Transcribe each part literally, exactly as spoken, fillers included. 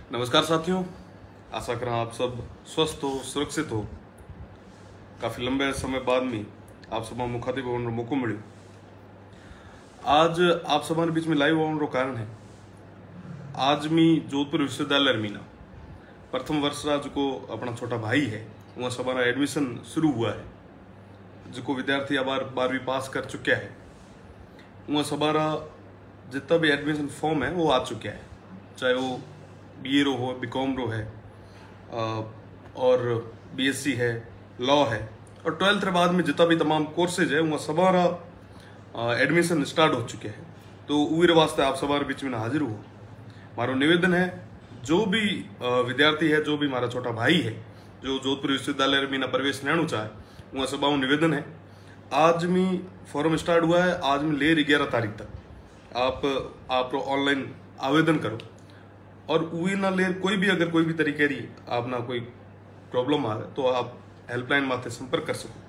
नमस्कार साथियों, आशा करा आप सब स्वस्थ हो, सुरक्षित हो। काफ़ी लंबे समय बाद में आप सब मुखातिब होने मौको मिले। आज आप सब बीच में लाइव होने का कारण है आज मी जोधपुर विश्वविद्यालय मीना प्रथम वर्ष रा जो अपना छोटा भाई है वहाँ सबारा एडमिशन शुरू हुआ है। जो विद्यार्थी अबार बारहवीं पास कर चुका है वहाँ सबारा जितना भी एडमिशन फॉर्म है वो आ चुका है, चाहे वो बी ए रो हो, बी कॉम रो है और बी एस सी है, लॉ है और ट्वेल्थ के बाद में जितना भी तमाम कोर्सेज है वहाँ सबारा एडमिशन स्टार्ट हो चुके हैं। तो उर वास्ते आप सबार बीच में हाजिर हो। मारो निवेदन है, जो भी विद्यार्थी है, जो भी हमारा छोटा भाई है जो जोधपुर विश्वविद्यालय में प्रवेश लेना चाहे वहाँ सभा निवेदन है, आज में फॉर्म स्टार्ट हुआ है। आज में ले ग्यारह तारीख तक आप आप ऑनलाइन आवेदन करो और वही ना ले कोई भी अगर कोई भी तरीके री आप ना कोई प्रॉब्लम आ तो आप हेल्पलाइन माथे संपर्क कर सको।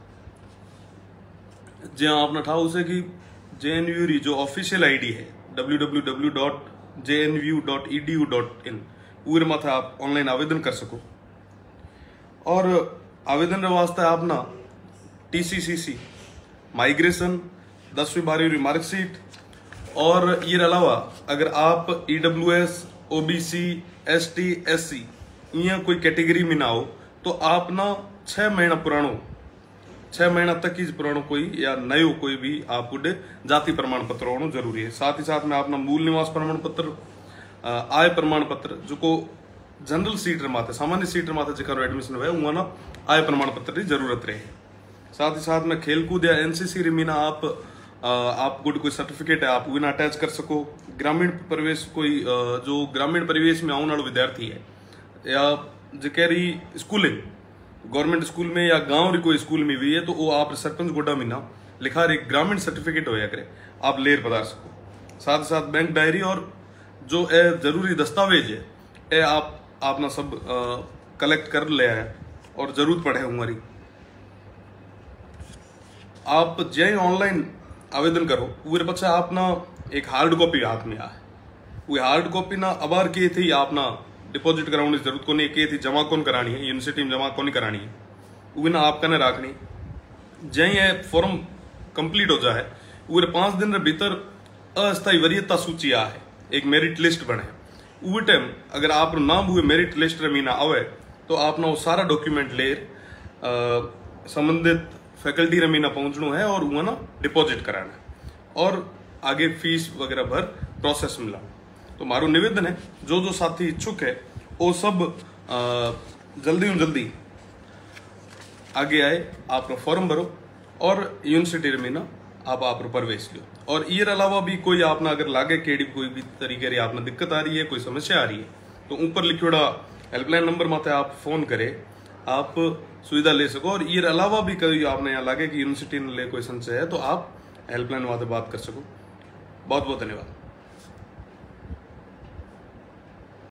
जहाँ आपने ठाव उसे कि जे एन यू री जो ऑफिशियल आईडी है W W W dot J N U dot E D U dot in उर माथे आप ऑनलाइन आवेदन कर सको। और आवेदन वास्ते आप ना टी सी सी सी माइग्रेशन दसवीं बारहवीं मार्कशीट और ये अलावा अगर आप E W S O B C S T S C यहाँ कोई कैटेगरी में ना हो तो आप ना छह महीना पुरानो छह महीना तक ही पुरानो कोई या नयो कोई भी आप जाति प्रमाण पत्र होना जरूरी है। साथ ही साथ में अपना मूल निवास प्रमाण पत्र, आय प्रमाण पत्र, जो को जनरल सीट माथे सामान्य सीट माथे जो एडमिशन हुआ वहाँ ना आय प्रमाण पत्र की जरूरत रहे। साथ ही साथ में खेलकूद या एनसीसी रिमीना आप आप गुड कोई सर्टिफिकेट है आप वो ना अटैच कर सको। ग्रामीण प्रवेश कोई जो ग्रामीण परिवेश में आने वाला विद्यार्थी है या जकेरी स्कूलिंग गवर्नमेंट स्कूल में या गांव री कोई स्कूल में भी है तो वो आप सरपंच गोडा मीना लिखा रे ग्रामीण सर्टिफिकेट होया करे आप लेर पधार सको। साथ साथ बैंक डायरी और जो ए जरूरी दस्तावेज है ए आप आप ना सब कलेक्ट कर ले आए और जरूरत पड़े हमारी आप जय ऑनलाइन आवेदन करो वो पछे आप ना एक हार्ड कॉपी हाथ में आए वो हार्ड कॉपी ना अबार के थी आप ना डिपॉजिट कराने की जरूरत को नहीं के थी जमा कौन करानी है यूनिवर्सिटी में जमा कौन करानी है वो ना आपका ने रखनी। जय ये फॉर्म कंप्लीट हो जाए वो पांच दिन के भीतर अस्थायी वरीयता सूची आ है एक मेरिट लिस्ट बने वो टाइम अगर आप नाम हुए मेरिट लिस्ट मीना आवे तो आप ना वो सारा डॉक्यूमेंट ले संबंधित फैकल्टी रमीना पहुंचना है और वहाँ ना डिपॉजिट कराना है और आगे फीस वगैरह भर प्रोसेस मिला। तो मारो निवेदन है जो जो साथी इच्छुक है वो सब जल्दी में जल्दी आगे आए आप फॉर्म भरो और यूनिवर्सिटी रमीना आप आप प्रवेश लो। और ये अलावा भी कोई आपना अगर लागे केड़ी कोई भी तरीके री आपने दिक्कत आ रही है कोई समस्या आ रही है तो ऊपर लिखोड़ा हेल्पलाइन नंबर माथे आप फोन करे आप सुविधा ले सको। और ये अलावा भी कभी आपने यहाँ लगे कि यूनिवर्सिटी ने ले कोई संशय है तो आप हेल्पलाइन वाले बात कर सको। बहुत बहुत धन्यवाद।